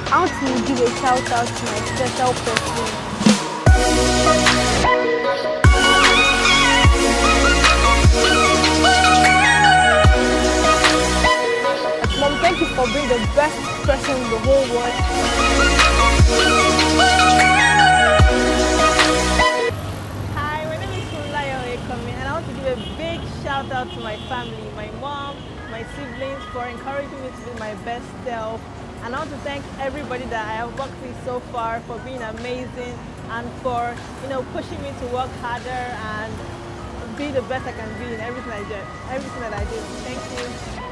I want to give a shout out to my special person. Mom, thank you for being the best person in the whole world. Hi, my name is Funmilayo, and I want to give a big shout out to my family, my mom, my siblings for encouraging me to be my best self. And I want to thank everybody that I have worked with so far for being amazing and for pushing me to work harder and be the best I can be in everything I do, everything that I do. Thank you.